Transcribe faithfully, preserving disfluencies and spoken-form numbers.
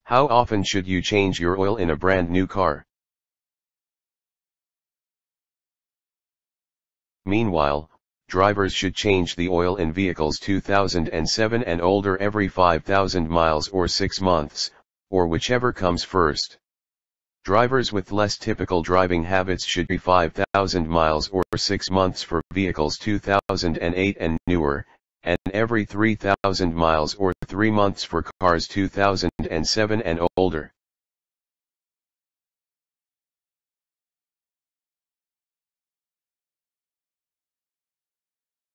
How often should you change your oil in a brand new car? Meanwhile, drivers should change the oil in vehicles two thousand seven and older every five thousand miles or six months, or whichever comes first. Drivers with less typical driving habits should be five thousand miles or six months for vehicles two thousand eight and newer, and every three thousand miles or three months for cars two thousand seven and older.